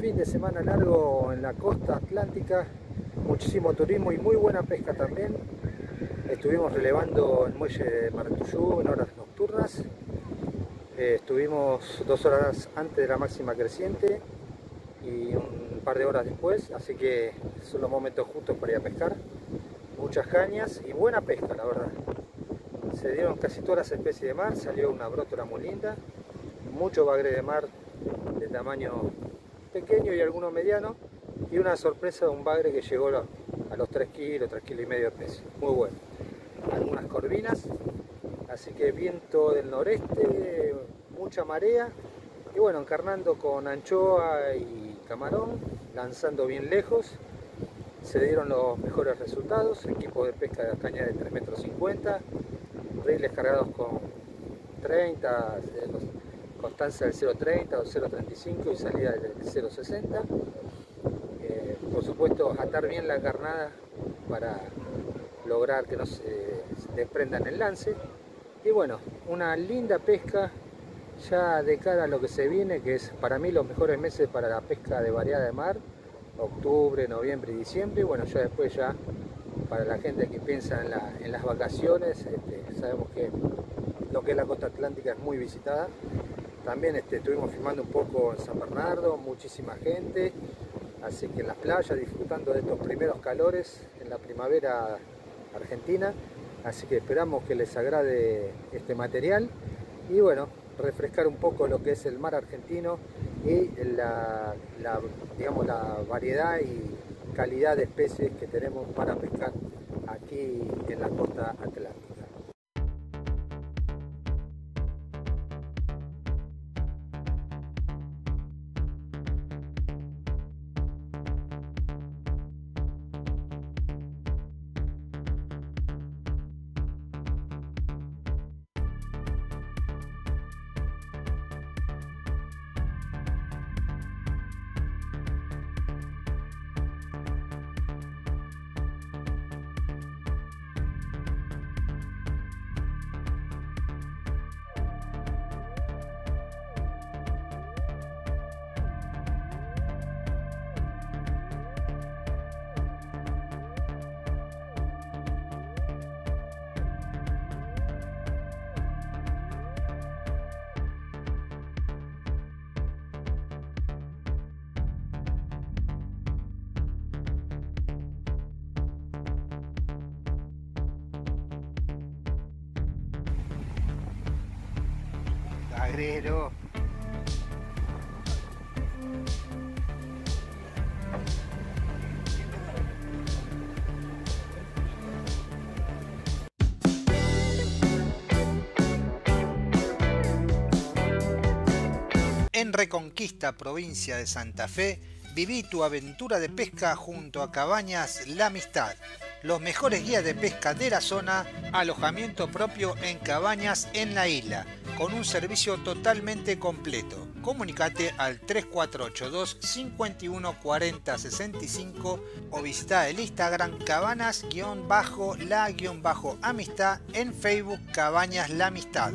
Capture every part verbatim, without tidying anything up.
fin de semana largo en la costa atlántica, muchísimo turismo y muy buena pesca también. Estuvimos relevando el muelle de Martuyú en horas nocturnas. Eh, estuvimos dos horas antes de la máxima creciente y un par de horas después, así que son los momentos justos para ir a pescar. Muchas cañas y buena pesca, la verdad. Se dieron casi todas las especies de mar, salió una brótola muy linda, mucho bagre de mar de tamaño pequeño y alguno mediano, y una sorpresa de un bagre que llegó a los tres kilos, tres kilos y medio de peso, muy bueno. Algunas corvinas, así que viento del noreste, mucha marea, y bueno, encarnando con anchoa y camarón, lanzando bien lejos. Se dieron los mejores resultados, equipo de pesca de caña de tres metros cincuenta, riles cargados con treinta, constancia del cero treinta o cero treinta y cinco y salida del cero sesenta. Eh, por supuesto, atar bien la carnada para lograr que no se desprendan el lance. Y bueno, una linda pesca ya de cara a lo que se viene, que es para mí los mejores meses para la pesca de variada de mar, octubre, noviembre y diciembre. Y bueno, ya después ya para la gente que piensa en, la, en las vacaciones, este, sabemos que lo que es la costa atlántica es muy visitada. También este, estuvimos filmando un poco en San Bernardo, muchísima gente, así que en las playas disfrutando de estos primeros calores en la primavera argentina, así que esperamos que les agrade este material y bueno, refrescar un poco lo que es el mar argentino y la, la, digamos, la variedad y calidad de especies que tenemos para pescar aquí en la costa atlántica. Agrero. En Reconquista, provincia de Santa Fe, viví tu aventura de pesca junto a Cabañas La Amistad. Los mejores guías de pesca de la zona, alojamiento propio en cabañas en la isla, con un servicio totalmente completo. Comunicate al tres cuatro ocho dos, cinco uno cuatro cero seis cinco o visita el Instagram cabanas-la-amistad, en Facebook Cabañas La Amistad.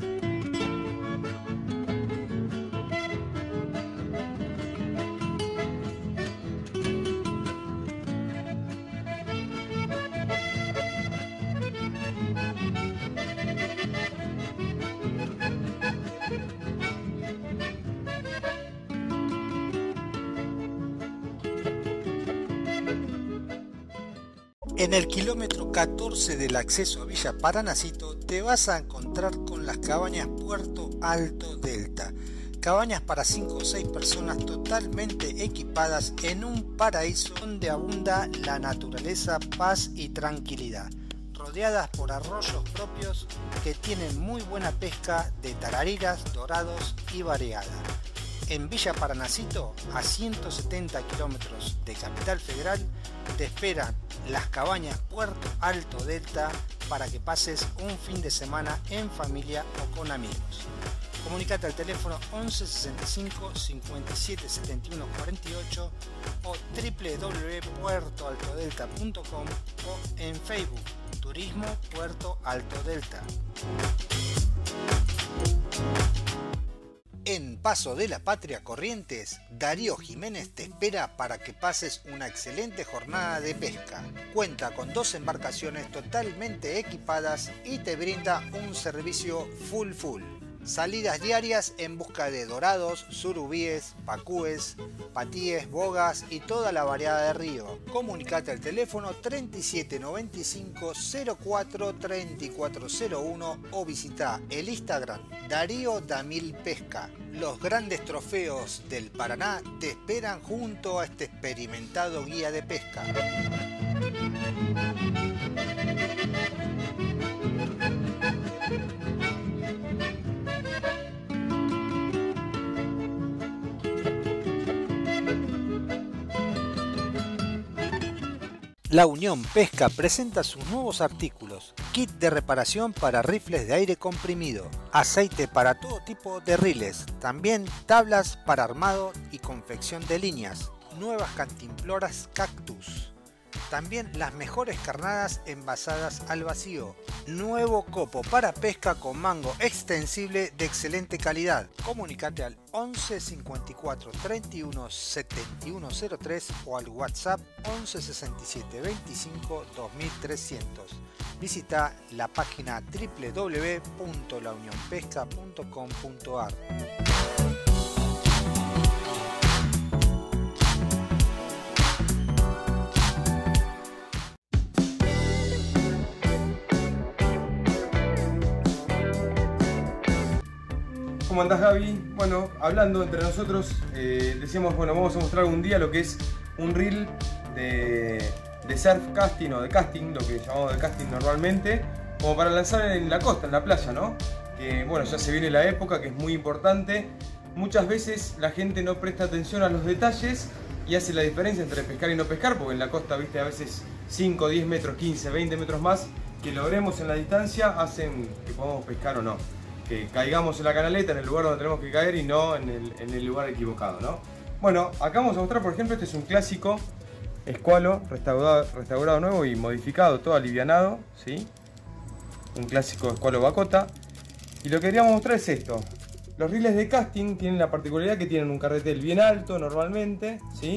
En el kilómetro catorce del acceso a Villa Paranacito te vas a encontrar con las cabañas Puerto Alto Delta. Cabañas para cinco o seis personas totalmente equipadas en un paraíso donde abunda la naturaleza, paz y tranquilidad. Rodeadas por arroyos propios que tienen muy buena pesca de tarariras, dorados y variada. En Villa Paranacito, a ciento setenta kilómetros de Capital Federal, te esperan las cabañas Puerto Alto Delta para que pases un fin de semana en familia o con amigos. Comunicate al teléfono once sesenta y cinco, cincuenta y siete, setenta y uno cuarenta y ocho o w w w punto puerto alto delta punto com o en Facebook Turismo Puerto Alto Delta. En Paso de la Patria Corrientes, Darío Jiménez te espera para que pases una excelente jornada de pesca. Cuenta con dos embarcaciones totalmente equipadas y te brinda un servicio full full. Salidas diarias en busca de dorados, surubíes, pacúes, patíes, bogas y toda la variedad de río. Comunicate al teléfono treinta y siete noventa y cinco cero cuatro treinta y cuatro cero uno o visita el Instagram Darío Damil Pesca. Los grandes trofeos del Paraná te esperan junto a este experimentado guía de pesca. La Unión Pesca presenta sus nuevos artículos: kit de reparación para rifles de aire comprimido, aceite para todo tipo de riles, también tablas para armado y confección de líneas, nuevas cantimploras Cactus, también las mejores carnadas envasadas al vacío, nuevo copo para pesca con mango extensible de excelente calidad. Comunicate al once cincuenta y cuatro treinta y uno setenta y uno cero tres o al WhatsApp once sesenta y siete veinticinco dos mil trescientos. Visita la página doble u doble u doble u punto la unión pesca punto com punto a r. ¿Cómo andás, Gaby? Bueno, hablando entre nosotros, eh, decíamos, bueno, vamos a mostrar un día lo que es un reel de, de surf casting o de casting, lo que llamamos de casting normalmente, como para lanzar en la costa, en la playa, ¿no? Que bueno, ya se viene la época, que es muy importante. Muchas veces la gente no presta atención a los detalles y hace la diferencia entre pescar y no pescar, porque en la costa, viste, a veces cinco, diez metros, quince, veinte metros más que logremos en la distancia hacen que podamos pescar o no. Que caigamos en la canaleta, en el lugar donde tenemos que caer y no en el, en el lugar equivocado, ¿no? Bueno, acá vamos a mostrar, por ejemplo, este es un clásico escualo restaurado, restaurado nuevo y modificado, todo alivianado, ¿sí? Un clásico escualo bacota. Y lo que queríamos mostrar es esto. Los reels de casting tienen la particularidad que tienen un carretel bien alto normalmente, ¿sí?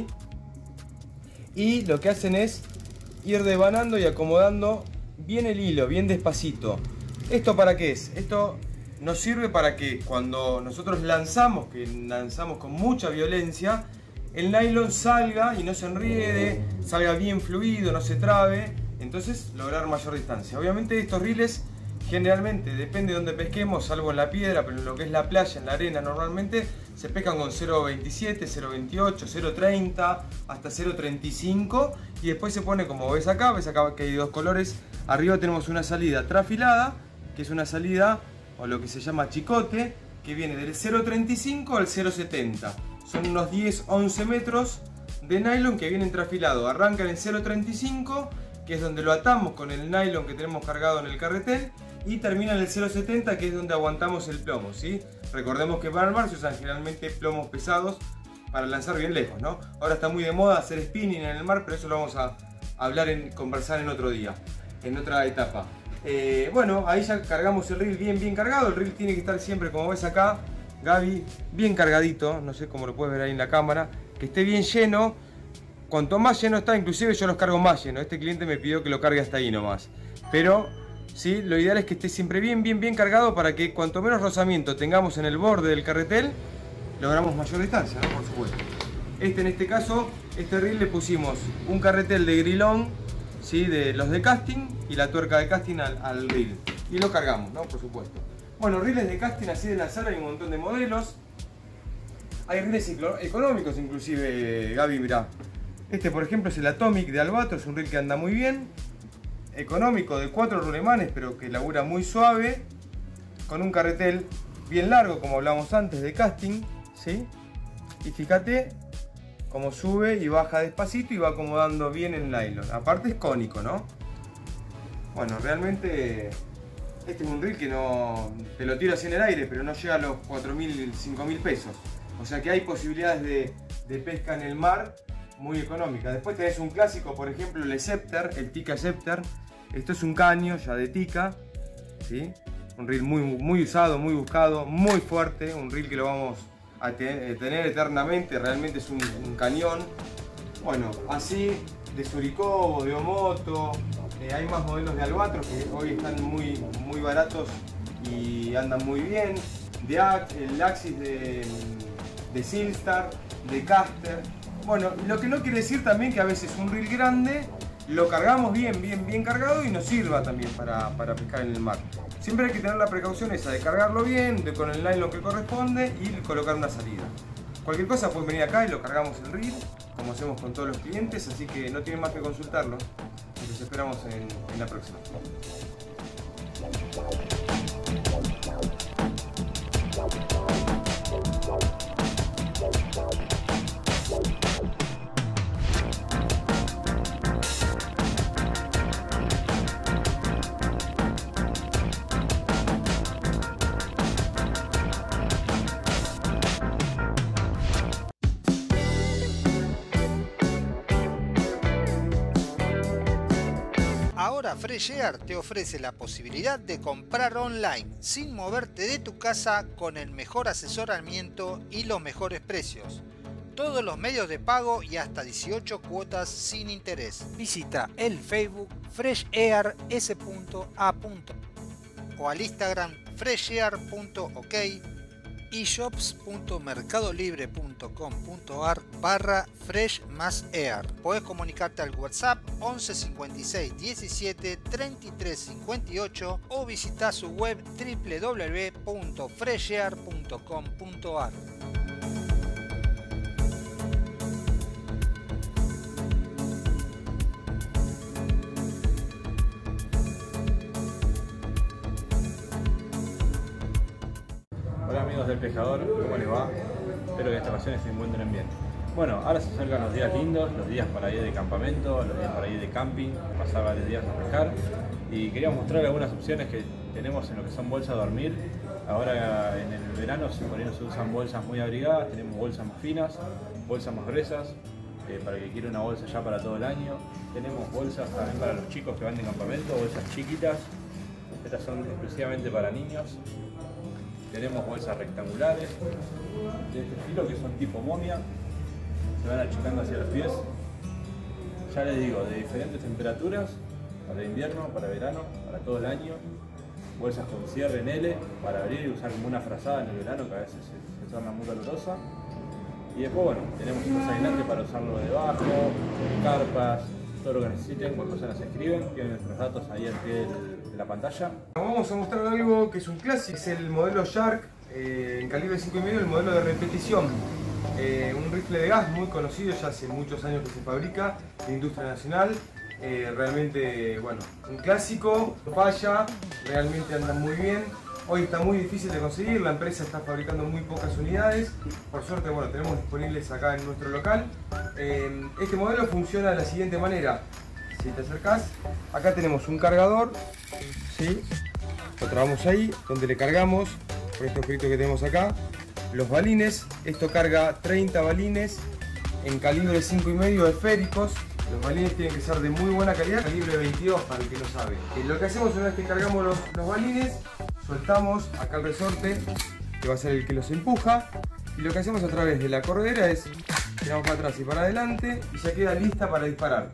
Y lo que hacen es ir devanando y acomodando bien el hilo, bien despacito. ¿Esto para qué es? Esto nos sirve para que cuando nosotros lanzamos, que lanzamos con mucha violencia, el nylon salga y no se enriede, salga bien fluido, no se trabe, entonces lograr mayor distancia. Obviamente estos reels generalmente, depende de donde pesquemos, salvo en la piedra, pero en lo que es la playa, en la arena normalmente, se pescan con cero veintisiete, cero veintiocho, cero treinta, hasta cero treinta y cinco y después se pone como ves acá, ves acá que hay dos colores. Arriba tenemos una salida trafilada, que es una salida o lo que se llama chicote, que viene del cero treinta y cinco al cero setenta. Son unos diez once metros de nylon que vienen trafilados. Arrancan en cero treinta y cinco, que es donde lo atamos con el nylon que tenemos cargado en el carretel, y termina en el cero setenta, que es donde aguantamos el plomo, ¿sí? Recordemos que para el mar se usan generalmente plomos pesados para lanzar bien lejos, ¿no? Ahora está muy de moda hacer spinning en el mar, pero eso lo vamos a hablar, en conversar en otro día, en otra etapa. Eh, bueno, ahí ya cargamos el reel bien bien cargado. El reel tiene que estar siempre, como ves acá, Gaby, bien cargadito. No sé cómo lo puedes ver ahí en la cámara, que esté bien lleno. Cuanto más lleno está, inclusive yo los cargo más lleno. Este cliente me pidió que lo cargue hasta ahí nomás. Pero sí, lo ideal es que esté siempre bien bien bien cargado, para que cuanto menos rozamiento tengamos en el borde del carretel, logramos mayor distancia, ¿no? Por supuesto. Este, en este caso, este reel le pusimos un carretel de grilón, ¿sí? De los de casting, y la tuerca de casting al, al reel. Y lo cargamos, ¿no? Por supuesto. Bueno, reels de casting así de lanzar hay un montón de modelos. Hay reels económicos inclusive, Gaby, mirá. Este, por ejemplo, es el Atomic de Albatro, es un reel que anda muy bien. Económico, de cuatro rulemanes, pero que labura muy suave. Con un carretel bien largo, como hablamos antes, de casting, ¿sí? Y fíjate cómo sube y baja despacito y va acomodando bien el nylon. Aparte es cónico, ¿no? Bueno, realmente este es un reel que no te lo tiro así en el aire, pero no llega a los cuatro mil, cinco mil pesos. O sea que hay posibilidades de, de pesca en el mar muy económica. Después tenés un clásico, por ejemplo, el Scepter, el Tikka Scepter. Esto es un caño ya de Tikka, ¿sí? un reel muy, muy usado, muy buscado, muy fuerte, un reel que lo vamos a te tener eternamente, realmente es un, un cañón. Bueno, así de Surikobo, de Omoto, eh, hay más modelos de Albatros que hoy están muy, muy baratos y andan muy bien, de Ax el Axis de, de Silstar, de Caster. Bueno, lo que no quiere decir también que a veces un reel grande lo cargamos bien, bien, bien cargado y nos sirva también para, para pescar en el mar. Siempre hay que tener la precaución esa de cargarlo bien, de con el nylon que corresponde y colocar una salida. Cualquier cosa pueden venir acá y lo cargamos el reel, como hacemos con todos los clientes, así que no tienen más que consultarlo. Los esperamos en, en la próxima. Ahora Fresh Air te ofrece la posibilidad de comprar online sin moverte de tu casa con el mejor asesoramiento y los mejores precios. Todos los medios de pago y hasta dieciocho cuotas sin interés. Visita el Facebook fresh air s punto a o al Instagram fresh air punto ok y shops punto mercadolibre punto com punto ar barra fresh más air. Podés comunicarte al WhatsApp once cincuenta y seis diecisiete treinta y tres cincuenta y ocho o visita su web w w w punto fresh air punto com punto ar. Hola amigos del pescador, ¿cómo les va? Espero que en esta ocasión se encuentren bien. Bueno, ahora se acercan los días lindos, los días para ir de campamento, los días para ir de camping, pasar varios días a pescar. Y queríamos mostrar algunas opciones que tenemos en lo que son bolsas de dormir. Ahora en el verano por ahí no se usan bolsas muy abrigadas, tenemos bolsas más finas, bolsas más gruesas, eh, para el que quiera una bolsa ya para todo el año. Tenemos bolsas también para los chicos que van de campamento, bolsas chiquitas. Estas son exclusivamente para niños. Tenemos bolsas rectangulares de este estilo que son tipo momia, se van achicando hacia los pies. Ya les digo, de diferentes temperaturas, para invierno, para verano, para todo el año. Bolsas con cierre en L para abrir y usar como una frazada en el verano, que a veces se, se torna muy calurosa. Y después, bueno, tenemos estos aislantes para usarlo debajo, carpas, todo lo que necesiten. Cualquier cosa nos escriben, tienen nuestros datos ahí al pie del, de la pantalla. Vamos a mostrar algo que es un clásico, es el modelo Shark eh, en calibre cinco y medio, el modelo de repetición. Eh, un rifle de gas muy conocido, ya hace muchos años que se fabrica, de industria nacional. Eh, realmente, bueno, un clásico, falla, realmente anda muy bien. Hoy está muy difícil de conseguir, la empresa está fabricando muy pocas unidades. Por suerte, bueno, tenemos disponibles acá en nuestro local. Eh, este modelo funciona de la siguiente manera. Si te acercás, acá tenemos un cargador, ¿sí? Lo trabamos ahí, donde le cargamos, por este objeto que tenemos acá, los balines. Esto carga treinta balines en calibre cinco y medio esféricos. Los balines tienen que ser de muy buena calidad, calibre veintidós para el que no sabe. Eh, lo que hacemos una vez que cargamos los, los balines, soltamos acá el resorte, que va a ser el que los empuja, y lo que hacemos a través de la corredera es tiramos para atrás y para adelante y ya queda lista para disparar.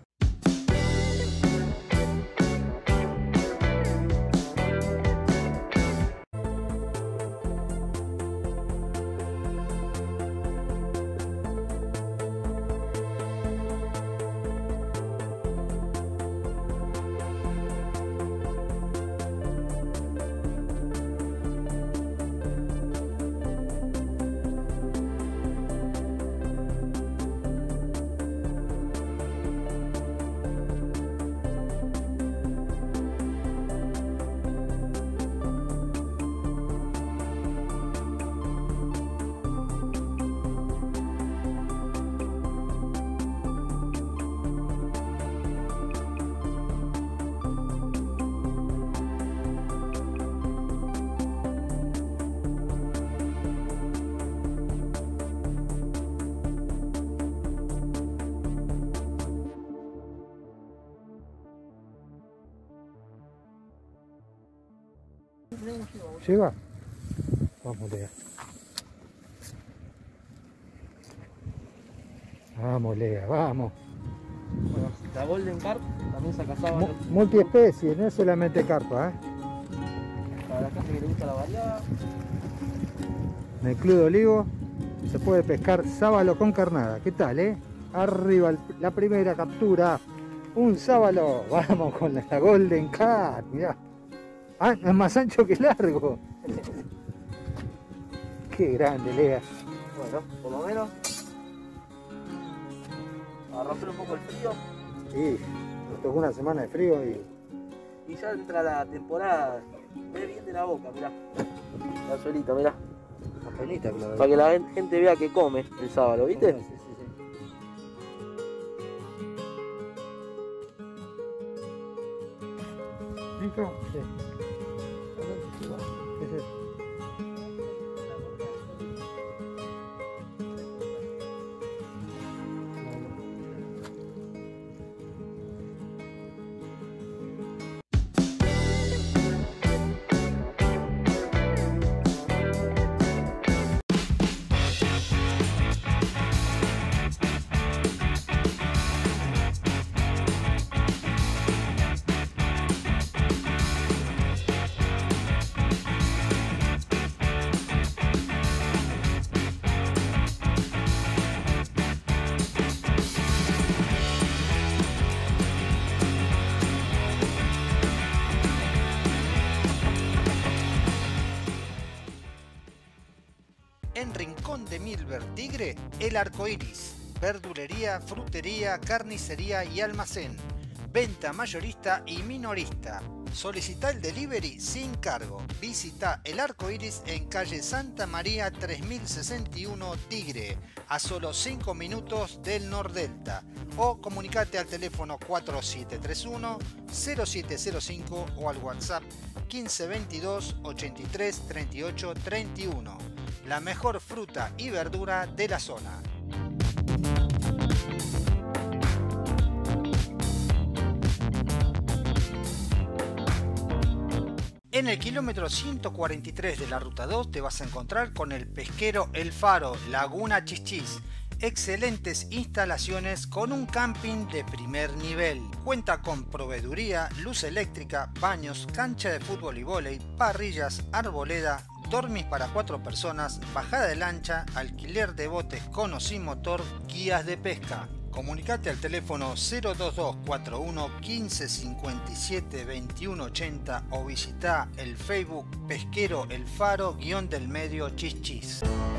¿Llega? Vamos, Lea. Vamos, Lea, vamos. Bueno, la Golden Carp también saca sábalo. Multiespecie, no es solamente carpa, ¿eh? Para la gente que le gusta la variada. En el Club de Olivo se puede pescar sábalo con carnada. ¿Qué tal, eh? Arriba el, la primera captura. Un sábalo. Vamos con la Golden Carp. Mirá. Ah, es más ancho que largo. Qué grande, Lea. Bueno, por lo menos. A romper un poco el frío. Sí, nos tocó una semana de frío y... Y ya entra la temporada. Ve bien de la boca, mirá. La suelita, mirá. Apenita, claro. Para que la gente vea que come el sábalo, ¿viste? Sí, sí, sí. ¿Listo? Sí. ¿Qué es eso? En Rincón de Milver Tigre, El Arco Iris. Verdulería, frutería, carnicería y almacén. Venta mayorista y minorista. Solicita el delivery sin cargo. Visita El Arco Iris en calle Santa María tres mil sesenta y uno Tigre, a solo cinco minutos del Nordelta. O comunicate al teléfono cuatro siete tres uno cero siete cero cinco o al WhatsApp quince veintidós ochenta y tres treinta y ocho treinta y uno. La mejor fruta y verdura de la zona. En el kilómetro ciento cuarenta y tres de la ruta dos te vas a encontrar con el pesquero El Faro, Laguna Chichis. Excelentes instalaciones con un camping de primer nivel. Cuenta con proveeduría, luz eléctrica, baños, cancha de fútbol y vóley, parrillas, arboleda, dormis para cuatro personas, bajada de lancha, alquiler de botes con o sin motor, guías de pesca. Comunicate al teléfono cero dos dos cuatro uno quince cincuenta y siete veintiuno ochenta o visita el Facebook Pesquero El Faro guión del medio Chichis.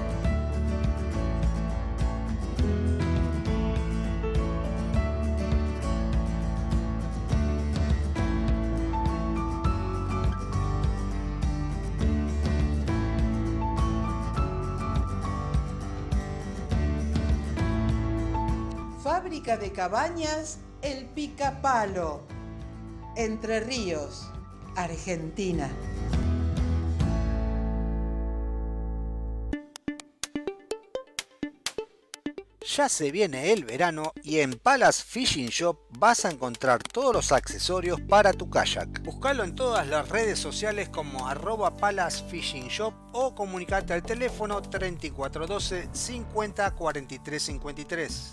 Fábrica de cabañas El Picapalo, Entre Ríos, Argentina. Ya se viene el verano y en Palace Fishing Shop vas a encontrar todos los accesorios para tu kayak. Búscalo en todas las redes sociales como arroba Palace Fishing Shop o comunicate al teléfono treinta y cuatro doce cincuenta cuarenta y tres cincuenta y tres.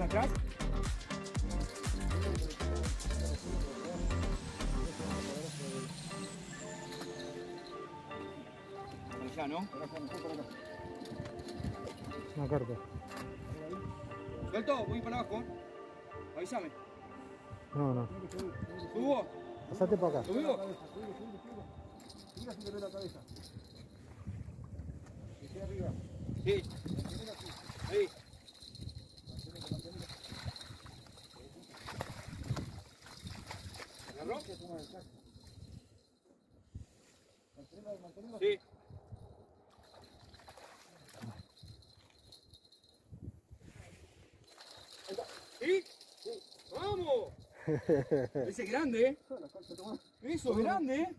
para atrás. Por allá, ¿no? Una carpa. Suelto, voy para abajo. Avísame. No, no. ¿Subo? Pasate para acá. ¿Subo? Mira si te ve la cabeza. Esté arriba. Sí. Ahí. ¿Agarró? Sí. ¿Sí? Sí. ¡Vamos! Ese es grande, ¿eh? Eso es grande, ¿eh?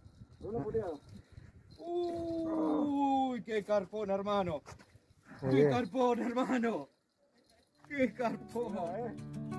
Uy, qué carpón, hermano. Muy Qué bien. carpón, hermano. Qué carpón, ¿eh?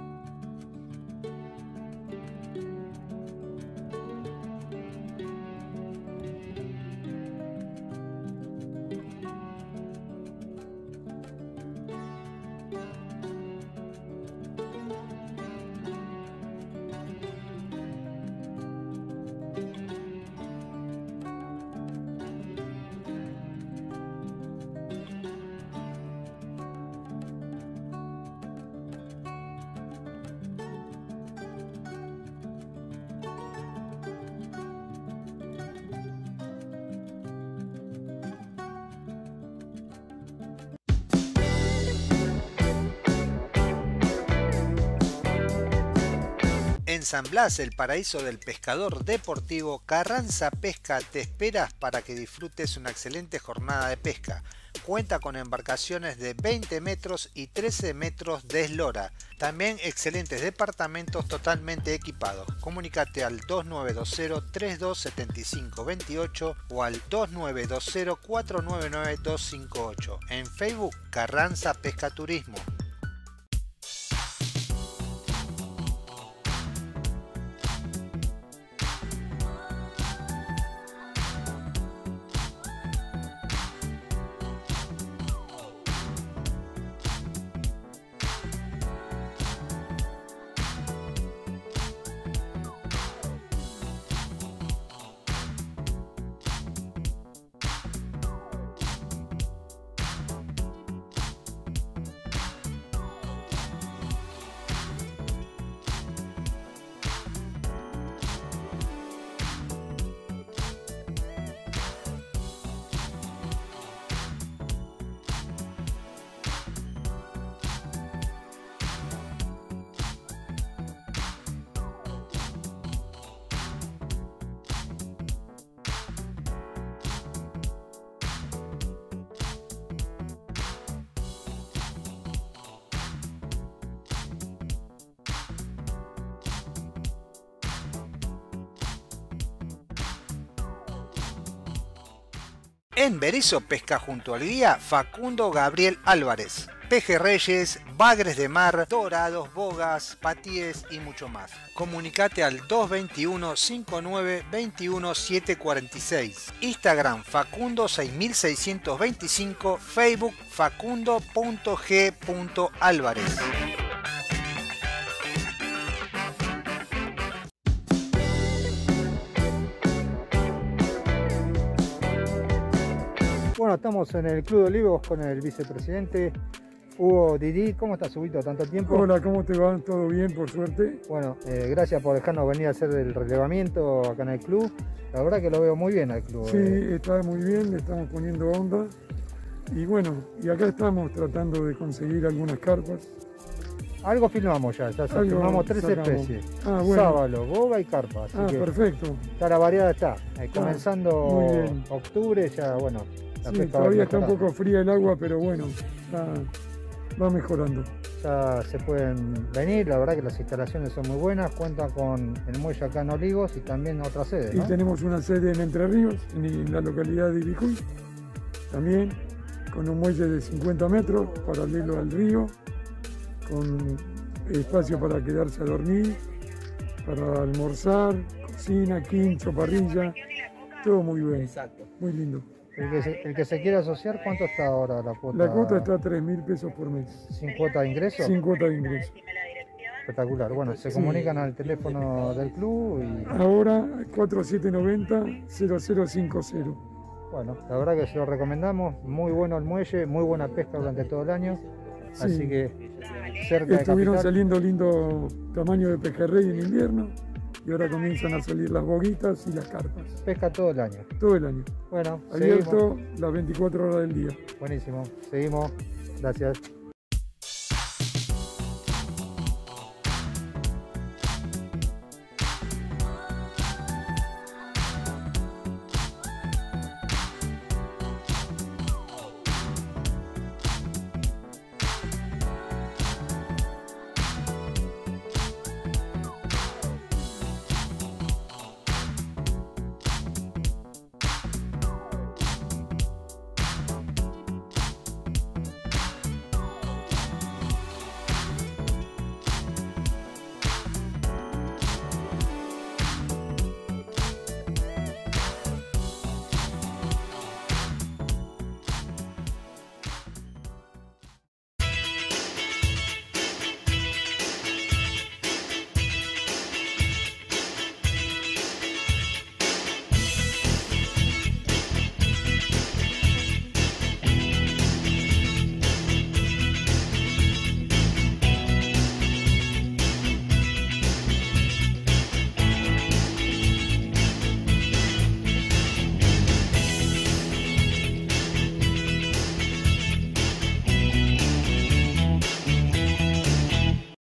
En San Blas, el paraíso del pescador deportivo, Carranza Pesca te espera para que disfrutes una excelente jornada de pesca. Cuenta con embarcaciones de veinte metros y trece metros de eslora. También excelentes departamentos totalmente equipados. Comunícate al dos nueve dos cero, tres dos siete cinco dos ocho o al dos nueve dos cero, cuatro nueve nueve dos cinco ocho. En Facebook, Carranza Pesca Turismo. En Berisso pesca junto al guía Facundo Gabriel Álvarez. Pejerreyes, bagres de mar, dorados, bogas, patíes y mucho más. Comunicate al dos dos uno, cinco nueve dos uno, siete cuatro seis. Instagram Facundo seis seis dos cinco. Facebook facundo punto g punto álvarez. Bueno, estamos en el Club de Olivos con el vicepresidente Hugo Didi. ¿Cómo estás, Huguito? ¿Tanto tiempo? Hola, ¿cómo te va? ¿Todo bien, por suerte? Bueno, eh, gracias por dejarnos venir a hacer el relevamiento acá en el club. La verdad que lo veo muy bien al club. Sí, eh. está muy bien, le estamos poniendo onda. Y bueno, y acá estamos tratando de conseguir algunas carpas. Algo filmamos ya, ya Algo filmamos tres sacamos. especies. Ah, bueno. Sábalo, boga y carpa. Así Ah, que perfecto. ya la variedad está. Eh, comenzando muy bien. octubre ya, bueno. La Sí, pesca va todavía está un mejorando. poco fría el agua, pero bueno, ya va mejorando. Ya se pueden venir, la verdad que las instalaciones son muy buenas, cuentan con el muelle acá en Olivos y también otras sedes, Y ¿no? tenemos una sede en Entre Ríos, en la localidad de Ibicuy, también con un muelle de cincuenta metros, paralelo al río, con espacio para quedarse a dormir, para almorzar, cocina, quincho, parrilla, todo muy bien. Exacto. Muy lindo. El que, se, el que se quiera asociar, ¿cuánto está ahora la cuota? La cuota está a tres mil pesos por mes. ¿Sin cuota de ingreso? Sin cuota de ingreso. Espectacular. Bueno, se Sí. comunican al teléfono del club y... Ahora cuatro siete nueve cero cero cero cinco cero. Bueno, la verdad que se lo recomendamos. Muy bueno el muelle, muy buena pesca durante todo el año. Sí. Así que cerca de Estuvieron Capital. saliendo lindo tamaño de pejerrey en invierno y ahora comienzan a salir las boguitas y las carpas. Pesca todo el año. Todo el año. Bueno, Abierto seguimos. las veinticuatro horas del día. Buenísimo. Seguimos. Gracias.